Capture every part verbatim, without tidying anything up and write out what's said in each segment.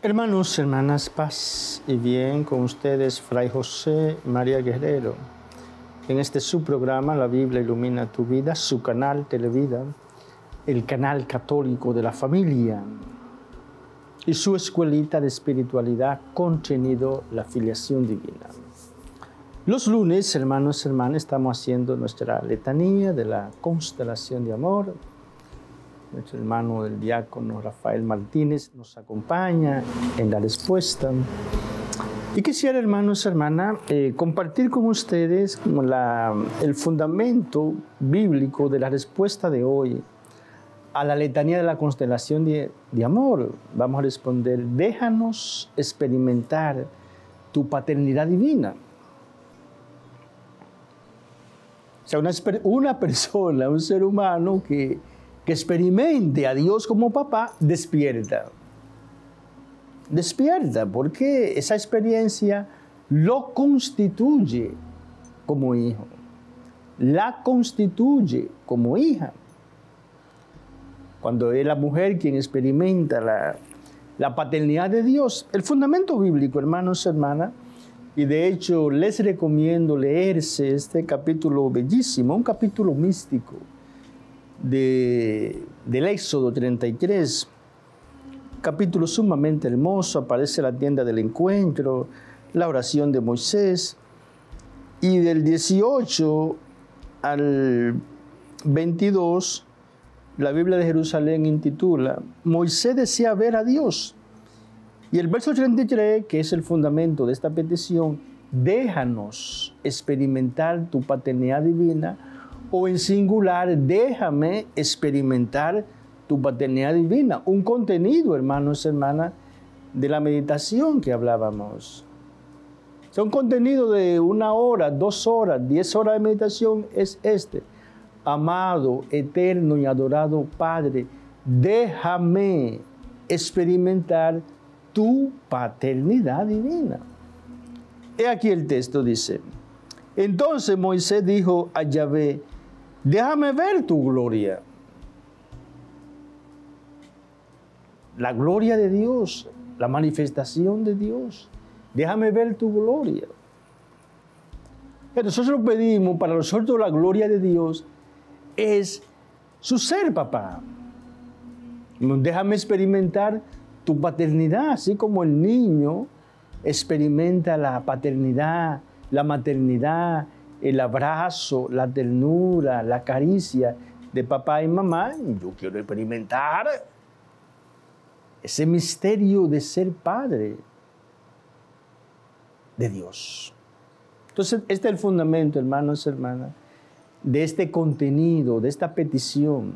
Hermanos, hermanas, paz y bien con ustedes, Fray José María Guerrero. En este su programa, La Biblia Ilumina Tu Vida, su canal Televida, el canal católico de la familia, y su escuelita de espiritualidad, contenido La Filiación Divina. Los lunes, hermanos, hermanas, estamos haciendo nuestra letanía de la constelación de amor. Nuestro hermano el diácono Rafael Martínez nos acompaña en la respuesta. Y quisiera, hermanos, hermanas, eh, compartir con ustedes la, el fundamento bíblico de la respuesta de hoy a la letanía de la constelación de, de amor. Vamos a responder: déjanos experimentar tu paternidad divina. O sea, una, una persona, un ser humano que que experimente a Dios como papá, despierta. Despierta, porque esa experiencia lo constituye como hijo, la constituye como hija. Cuando es la mujer quien experimenta la, la paternidad de Dios, el fundamento bíblico, hermanos y hermanas, y de hecho les recomiendo leerse este capítulo bellísimo, un capítulo místico, De, del Éxodo treinta y tres, capítulo sumamente hermoso. Aparece la tienda del encuentro, la oración de Moisés, y del dieciocho al veintidós, la Biblia de Jerusalén intitula Moisés desea ver a Dios, y el verso treinta y tres, que es el fundamento de esta petición: déjanos experimentar tu paternidad divina, o en singular, déjame experimentar tu paternidad divina. Un contenido, hermanos y hermanas, de la meditación que hablábamos. O sea, un contenido de una hora, dos horas, diez horas de meditación es este: amado, eterno y adorado Padre, déjame experimentar tu paternidad divina. He aquí el texto, dice: entonces Moisés dijo a Yahvé, déjame ver tu gloria. La gloria de Dios, la manifestación de Dios. Déjame ver tu gloria. Nosotros pedimos, para nosotros la gloria de Dios es su ser, papá. Déjame experimentar tu paternidad, así como el niño experimenta la paternidad, la maternidad, el abrazo, la ternura, la caricia de papá y mamá. Yo quiero experimentar ese misterio de ser padre de Dios. Entonces, este es el fundamento, hermanos y hermanas, de este contenido, de esta petición.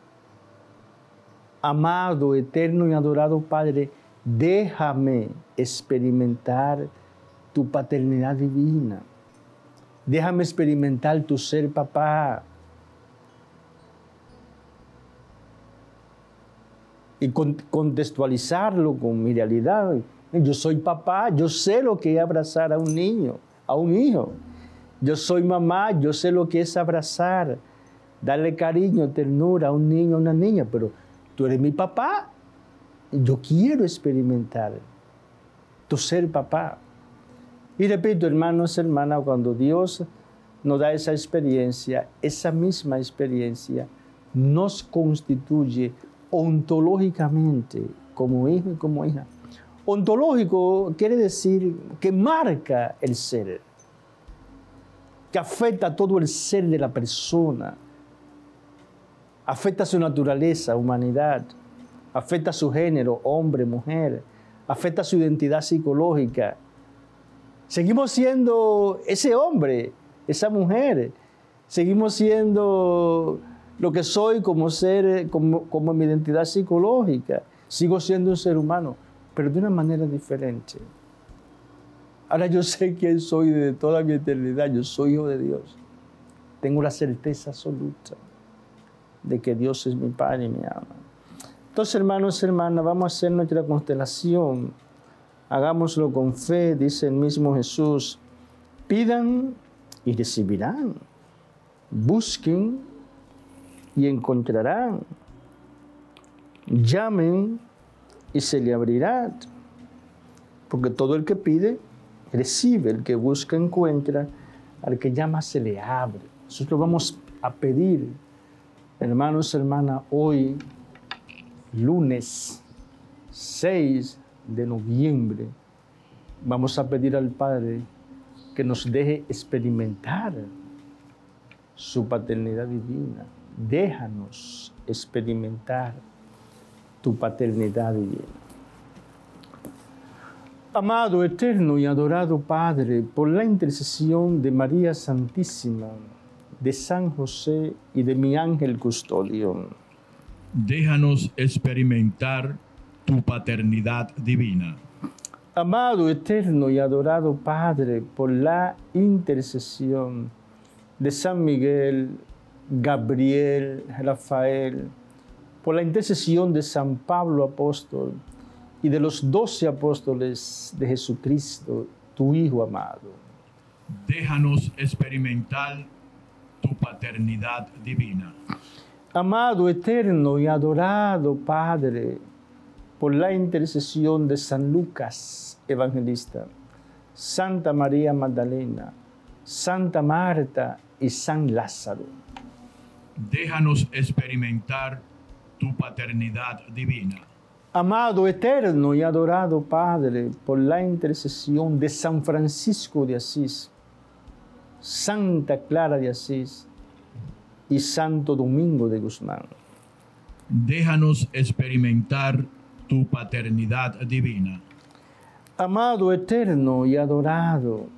Amado, eterno y adorado Padre, déjame experimentar tu paternidad divina. Déjame experimentar tu ser papá. Y contextualizarlo con mi realidad. Yo soy papá, yo sé lo que es abrazar a un niño, a un hijo. Yo soy mamá, yo sé lo que es abrazar, darle cariño, ternura a un niño, a una niña. Pero tú eres mi papá. Yo quiero experimentar tu ser papá. Y repito, hermanos y hermanas, cuando Dios nos da esa experiencia, esa misma experiencia nos constituye ontológicamente como hijo y como hija. Ontológico quiere decir que marca el ser, que afecta a todo el ser de la persona, afecta su naturaleza, humanidad, afecta su género, hombre, mujer, afecta su identidad psicológica. Seguimos siendo ese hombre, esa mujer. Seguimos siendo lo que soy como ser, como, como mi identidad psicológica. Sigo siendo un ser humano, pero de una manera diferente. Ahora yo sé quién soy desde toda mi eternidad. Yo soy hijo de Dios. Tengo la certeza absoluta de que Dios es mi Padre y mi ama. Entonces, hermanos y hermanas, vamos a hacer nuestra constelación. Hagámoslo con fe, dice el mismo Jesús. Pidan y recibirán. Busquen y encontrarán. Llamen y se le abrirá. Porque todo el que pide, recibe, el que busca, encuentra, al que llama se le abre. Nosotros vamos a pedir, hermanos, hermanas, hoy, lunes seis de noviembre, vamos a pedir al Padre que nos deje experimentar su paternidad divina. Déjanos experimentar tu paternidad divina. Amado, eterno y adorado Padre, por la intercesión de María Santísima, de San José y de mi ángel custodio, déjanos experimentar tu paternidad divina. Amado, eterno y adorado Padre, por la intercesión de San Miguel, Gabriel, Rafael, por la intercesión de San Pablo Apóstol y de los doce apóstoles de Jesucristo, tu Hijo amado. Déjanos experimentar tu paternidad divina. Amado, eterno y adorado Padre, por la intercesión de San Lucas, evangelista, Santa María Magdalena, Santa Marta y San Lázaro. Déjanos experimentar tu paternidad divina. Amado, eterno y adorado Padre, por la intercesión de San Francisco de Asís, Santa Clara de Asís y Santo Domingo de Guzmán. Déjanos experimentar tu paternidad divina. Amado, eterno y adorado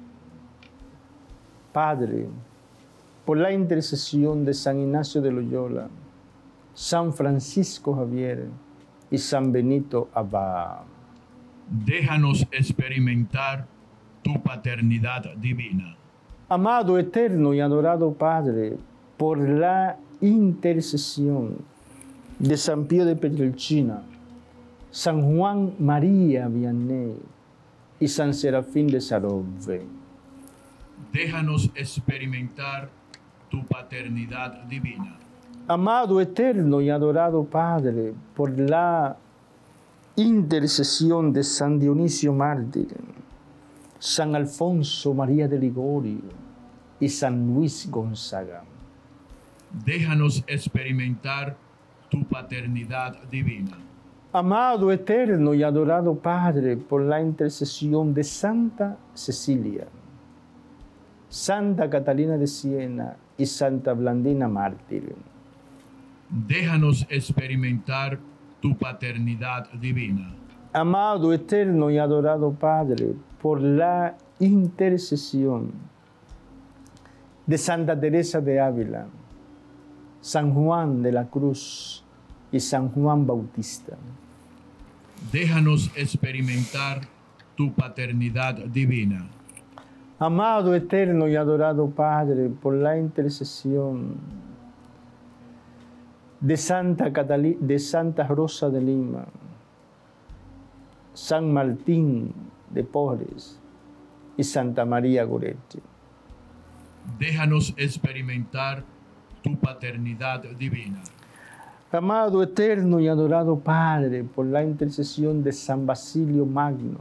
Padre, por la intercesión de San Ignacio de Loyola, San Francisco Javier y San Benito Abad. Déjanos experimentar tu paternidad divina. Amado, eterno y adorado Padre, por la intercesión de San Pío de Pietrelcina, San Juan María Vianney y San Serafín de Sarove. Déjanos experimentar tu paternidad divina. Amado, eterno y adorado Padre, por la intercesión de San Dionisio Mártir, San Alfonso María de Ligorio y San Luis Gonzaga. Déjanos experimentar tu paternidad divina. Amado, eterno y adorado Padre, por la intercesión de Santa Cecilia, Santa Catalina de Siena y Santa Blandina Mártir. Déjanos experimentar tu paternidad divina. Amado, eterno y adorado Padre, por la intercesión de Santa Teresa de Ávila, San Juan de la Cruz y San Juan Bautista. Déjanos experimentar tu paternidad divina. Amado, eterno y adorado Padre, por la intercesión de Santa, Catalina, de Santa Rosa de Lima, San Martín de Porres y Santa María Goretti. Déjanos experimentar tu paternidad divina. Amado, eterno y adorado Padre, por la intercesión de San Basilio Magno,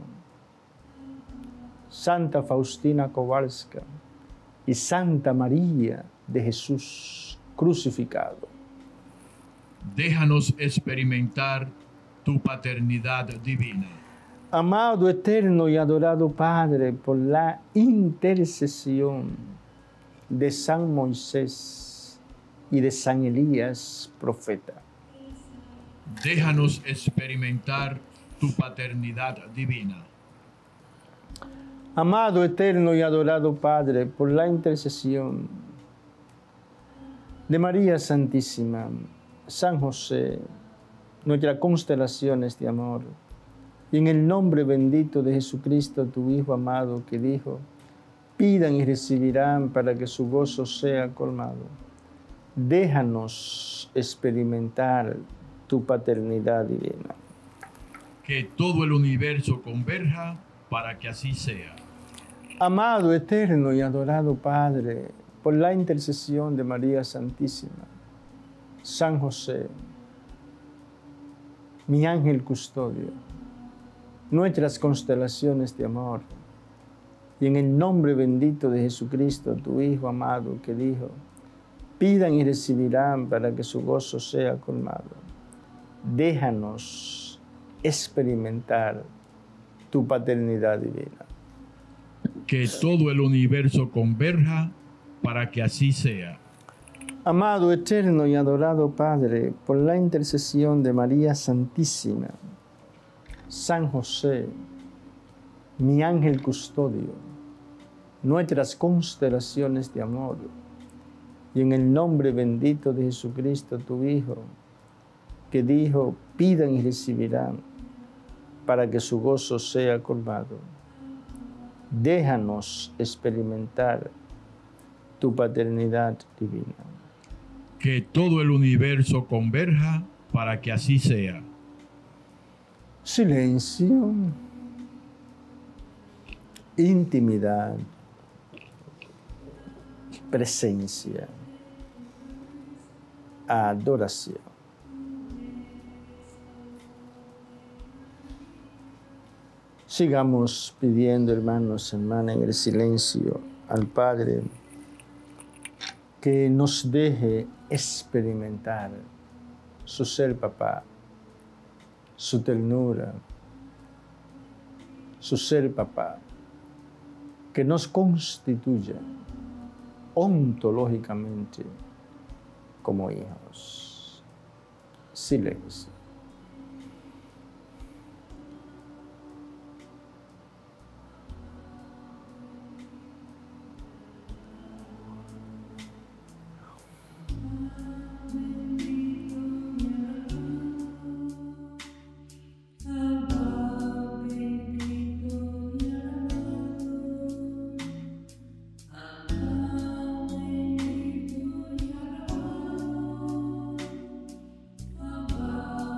Santa Faustina Kowalska y Santa María de Jesús crucificado. Déjanos experimentar tu paternidad divina. Amado, eterno y adorado Padre, por la intercesión de San Moisés y de San Elías, profeta. Déjanos experimentar tu paternidad divina. Amado, eterno y adorado Padre, por la intercesión de María Santísima, San José, nuestras constelaciones de amor, y en el nombre bendito de Jesucristo, tu Hijo amado, que dijo, pidan y recibirán para que su gozo sea colmado. Déjanos experimentar tu paternidad divina. Que todo el universo converja para que así sea. Amado, eterno y adorado Padre, por la intercesión de María Santísima, San José, mi ángel custodio, nuestras constelaciones de amor. Y en el nombre bendito de Jesucristo, tu Hijo amado, que dijo, pidan y recibirán para que su gozo sea colmado. Déjanos experimentar tu paternidad divina. Que todo el universo converja para que así sea. Amado, eterno y adorado Padre, por la intercesión de María Santísima, San José, mi ángel custodio, nuestras constelaciones de amor, y en el nombre bendito de Jesucristo, tu Hijo, que dijo, pidan y recibirán, para que su gozo sea colmado. Déjanos experimentar tu paternidad divina. Que todo el universo converja para que así sea. Silencio, intimidad, presencia, adoración. Sigamos pidiendo, hermanos, hermanas, en el silencio al Padre que nos deje experimentar su ser papá, su ternura, su ser papá, que nos constituya ontológicamente como hijos. Silencio. Abba,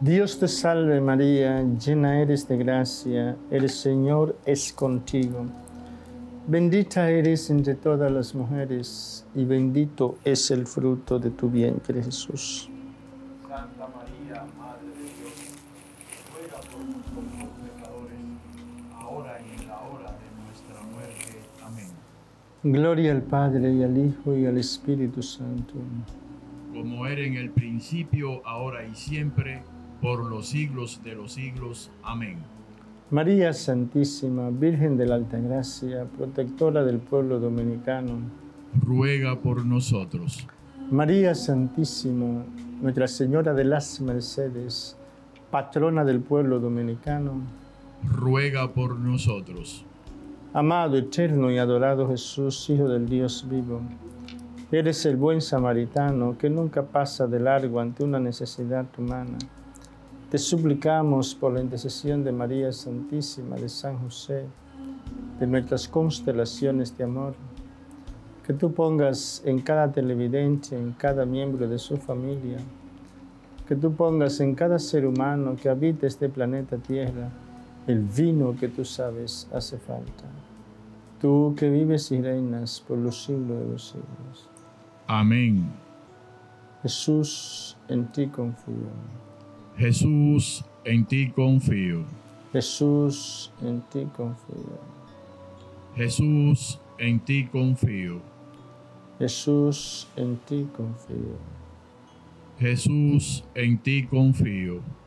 Dios te salve María, llena eres de gracia, el Señor es contigo. Bendita eres entre todas las mujeres, y bendito es el fruto de tu vientre, Jesús. Santa María, Madre de Dios, ruega por nosotros pecadores, ahora y en la hora de nuestra muerte. Amén. Gloria al Padre, y al Hijo, y al Espíritu Santo. Como era en el principio, ahora y siempre, por los siglos de los siglos. Amén. María Santísima, Virgen de la Altagracia, protectora del pueblo dominicano, ruega por nosotros. María Santísima, Nuestra Señora de las Mercedes, patrona del pueblo dominicano, ruega por nosotros. Amado, eterno y adorado Jesús, Hijo del Dios vivo, eres el buen samaritano que nunca pasa de largo ante una necesidad humana. Te suplicamos por la intercesión de María Santísima, de San José, de nuestras constelaciones de amor, que tú pongas en cada televidente, en cada miembro de su familia, que tú pongas en cada ser humano que habita este planeta Tierra el vino que tú sabes hace falta. Tú que vives y reinas por los siglos de los siglos. Amén. Jesús, en ti confío. Jesús, en ti confío. Jesús, en ti confío. Jesús, en ti confío. Jesús, en ti confío. Jesús, en ti confío.